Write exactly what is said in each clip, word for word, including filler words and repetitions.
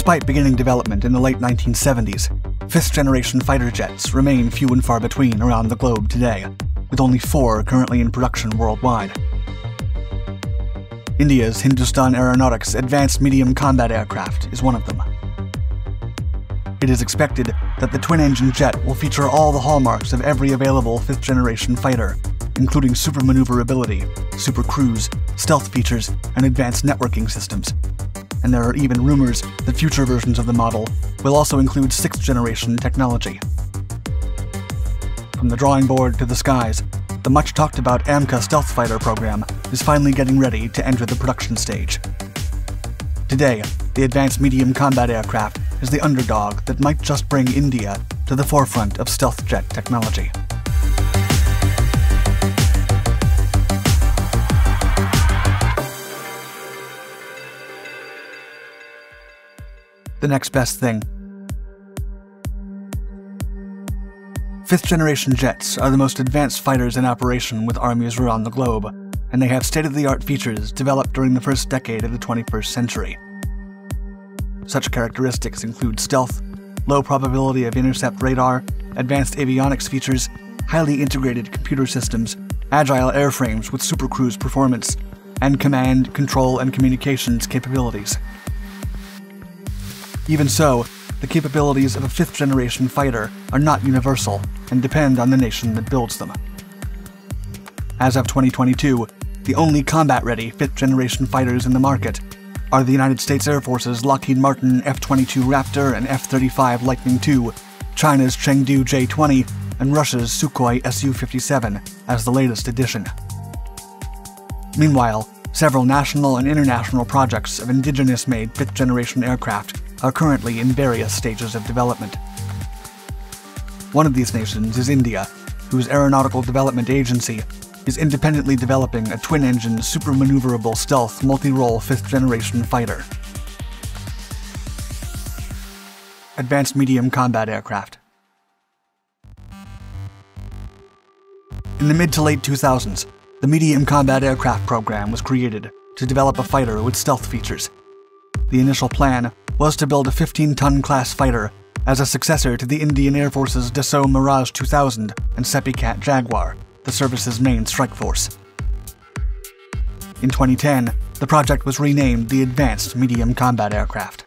Despite beginning development in the late nineteen seventies, fifth-generation fighter jets remain few and far between around the globe today, with only four currently in production worldwide. India's Hindustan Aeronautics Advanced Medium Combat Aircraft is one of them. It is expected that the twin-engine jet will feature all the hallmarks of every available fifth-generation fighter, including supermaneuverability, supercruise, stealth features, and advanced networking systems. And there are even rumors that future versions of the model will also include sixth-generation technology. From the drawing board to the skies, the much-talked-about AMCA stealth fighter program is finally getting ready to enter the production stage. Today, the Advanced Medium Combat Aircraft is the underdog that might just bring India to the forefront of stealth jet technology. The next best thing. Fifth-generation jets are the most advanced fighters in operation with armies around the globe, and they have state-of-the-art features developed during the first decade of the twenty-first century. Such characteristics include stealth, low probability of intercept radar, advanced avionics features, highly integrated computer systems, agile airframes with supercruise performance, and command, control, and communications capabilities. Even so, the capabilities of a fifth-generation fighter are not universal and depend on the nation that builds them. As of twenty twenty-two, the only combat-ready fifth-generation fighters in the market are the United States Air Force's Lockheed Martin F twenty-two Raptor and F thirty-five Lightning two, China's Chengdu J twenty, and Russia's Sukhoi S U fifty-seven as the latest addition. Meanwhile, several national and international projects of indigenous-made fifth-generation aircraft are currently in various stages of development. One of these nations is India, whose Aeronautical Development Agency is independently developing a twin-engine, super-maneuverable stealth multi-role fifth-generation fighter. Advanced Medium Combat Aircraft. In the mid to late two thousands, the Medium Combat Aircraft program was created to develop a fighter with stealth features. The initial plan was to build a fifteen-ton class fighter as a successor to the Indian Air Force's Dassault Mirage two thousand and Seppicat Jaguar, the service's main strike force. In twenty ten, the project was renamed the Advanced Medium Combat Aircraft.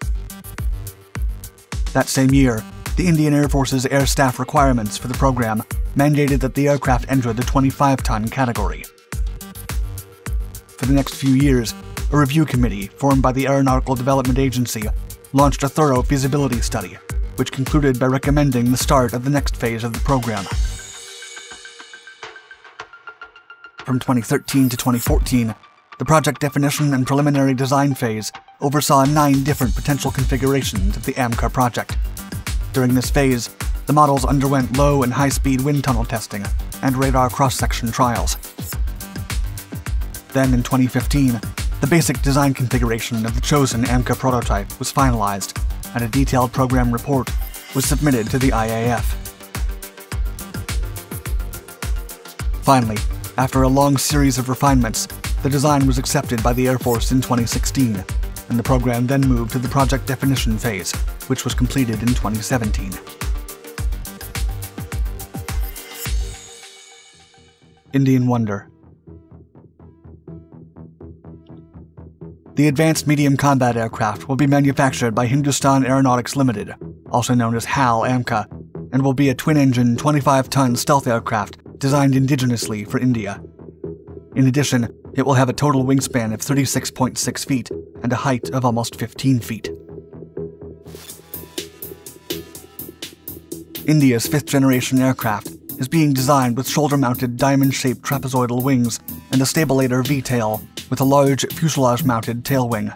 That same year, the Indian Air Force's air staff requirements for the program mandated that the aircraft enter the twenty-five-ton category. For the next few years, a review committee formed by the Aeronautical Development Agency launched a thorough feasibility study, which concluded by recommending the start of the next phase of the program. From twenty thirteen to twenty fourteen, the project definition and preliminary design phase oversaw nine different potential configurations of the AMCA project. During this phase, the models underwent low and high-speed wind tunnel testing and radar cross-section trials. Then in twenty fifteen, the basic design configuration of the chosen AMCA prototype was finalized, and a detailed program report was submitted to the I A F. Finally, after a long series of refinements, the design was accepted by the Air Force in twenty sixteen, and the program then moved to the project definition phase, which was completed in twenty seventeen. Indian Wonder. The Advanced Medium Combat Aircraft will be manufactured by Hindustan Aeronautics Limited, also known as HAL AMCA, and will be a twin-engine, twenty-five-ton stealth aircraft designed indigenously for India. In addition, it will have a total wingspan of thirty-six point six feet and a height of almost fifteen feet. India's fifth-generation aircraft is being designed with shoulder-mounted diamond-shaped trapezoidal wings and a stabilator V-tail with a large fuselage-mounted tail wing.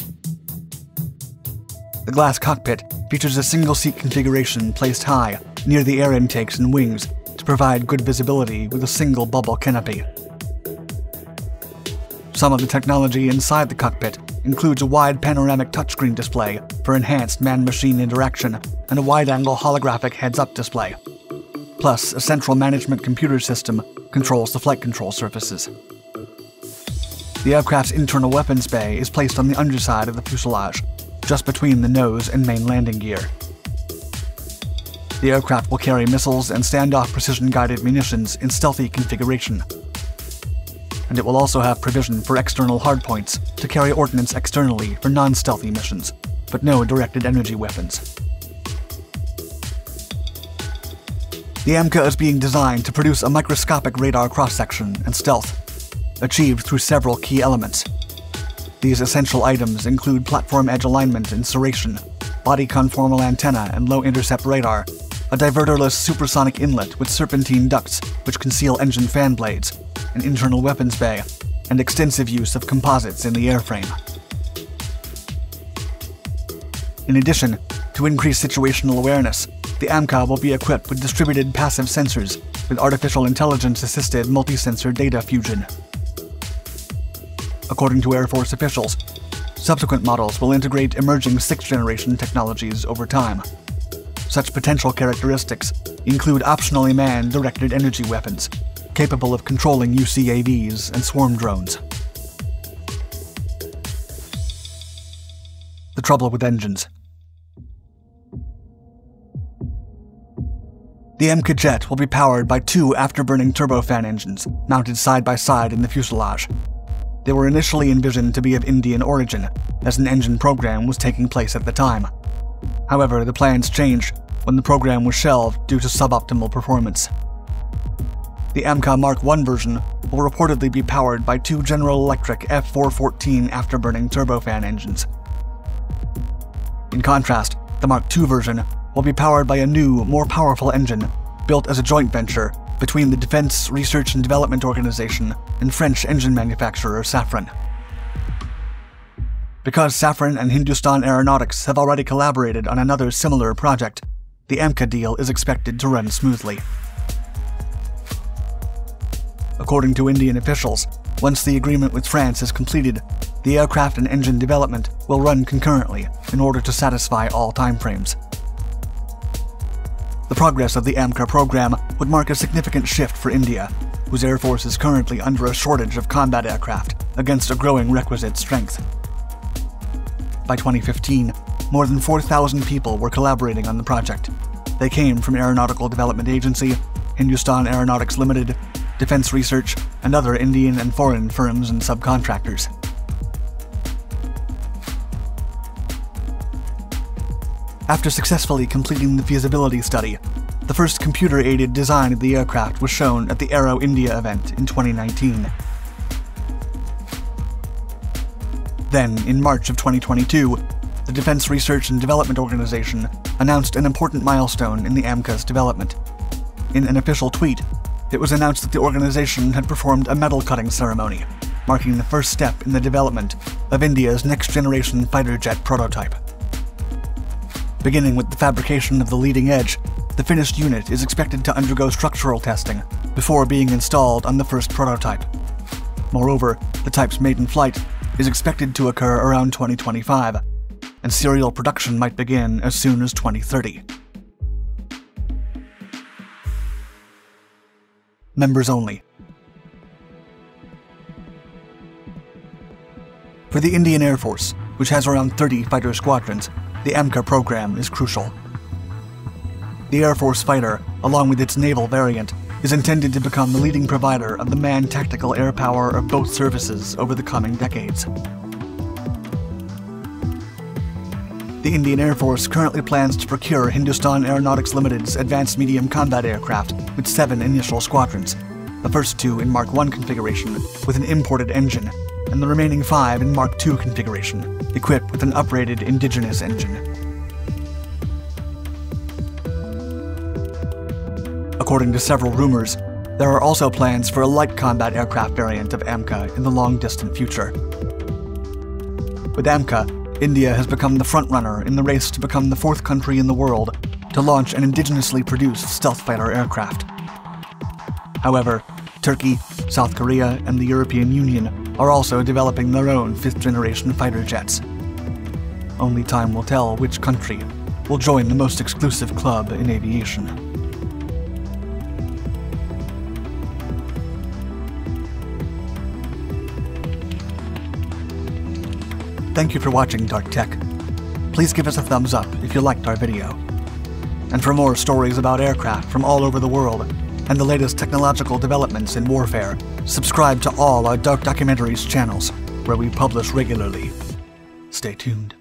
The glass cockpit features a single-seat configuration placed high near the air intakes and wings to provide good visibility with a single bubble canopy. Some of the technology inside the cockpit includes a wide panoramic touchscreen display for enhanced man-machine interaction and a wide-angle holographic heads-up display. Plus, a central management computer system controls the flight control surfaces. The aircraft's internal weapons bay is placed on the underside of the fuselage, just between the nose and main landing gear. The aircraft will carry missiles and standoff precision-guided munitions in stealthy configuration. And it will also have provision for external hardpoints to carry ordnance externally for non-stealthy missions, but no directed energy weapons. The AMCA is being designed to produce a microscopic radar cross-section and stealth, achieved through several key elements. These essential items include platform edge alignment and serration, body conformal antenna and low intercept radar, a diverterless supersonic inlet with serpentine ducts which conceal engine fan blades, an internal weapons bay, and extensive use of composites in the airframe. In addition, to increase situational awareness, the AMCA will be equipped with distributed passive sensors with artificial intelligence-assisted multi-sensor data fusion. According to Air Force officials, subsequent models will integrate emerging sixth-generation technologies over time. Such potential characteristics include optionally manned directed energy weapons, capable of controlling U C A Vs and swarm drones. The trouble with engines. The AMCA jet will be powered by two afterburning turbofan engines mounted side by side in the fuselage. They were initially envisioned to be of Indian origin, as an engine program was taking place at the time. However, the plans changed when the program was shelved due to suboptimal performance. The AMCA Mark one version will reportedly be powered by two General Electric F four fourteen afterburning turbofan engines. In contrast, the Mark two version will be powered by a new, more powerful engine built as a joint venture between the Defense Research and Development Organization and French engine manufacturer Safran. Because Safran and Hindustan Aeronautics have already collaborated on another similar project, the AMCA deal is expected to run smoothly. According to Indian officials, once the agreement with France is completed, the aircraft and engine development will run concurrently in order to satisfy all timeframes. The progress of the AMCA program would mark a significant shift for India, whose Air Force is currently under a shortage of combat aircraft against a growing requisite strength. By twenty fifteen, more than four thousand people were collaborating on the project. They came from Aeronautical Development Agency, Hindustan Aeronautics Limited, Defense Research, and other Indian and foreign firms and subcontractors. After successfully completing the feasibility study, the first computer-aided design of the aircraft was shown at the Aero India event in twenty nineteen. Then, in March of twenty twenty-two, the Defense Research and Development Organization announced an important milestone in the AMCA's development. In an official tweet, it was announced that the organization had performed a metal-cutting ceremony, marking the first step in the development of India's next-generation fighter jet prototype. Beginning with the fabrication of the leading edge, the finished unit is expected to undergo structural testing before being installed on the first prototype. Moreover, the type's maiden flight is expected to occur around twenty twenty-five, and serial production might begin as soon as twenty thirty. Members only. For the Indian Air Force, which has around thirty fighter squadrons, the AMCA program is crucial. The Air Force fighter, along with its naval variant, is intended to become the leading provider of the manned tactical air power of both services over the coming decades. The Indian Air Force currently plans to procure Hindustan Aeronautics Limited's advanced medium combat aircraft with seven initial squadrons, the first two in Mark one configuration with an imported engine, and the remaining five in Mark two configuration, equipped with an uprated indigenous engine. According to several rumors, there are also plans for a light combat aircraft variant of AMCA in the long-distant future. With AMCA, India has become the frontrunner in the race to become the fourth country in the world to launch an indigenously produced stealth fighter aircraft. However, Turkey, South Korea, and the European Union are also developing their own fifth-generation fighter jets. Only time will tell which country will join the most exclusive club in aviation. Thank you for watching Dark Tech. please give us a thumbs up if you liked our video. And for more stories about aircraft from all over the world and the latest technological developments in warfare, subscribe to all our Dark Documentaries channels, where we publish regularly. Stay tuned.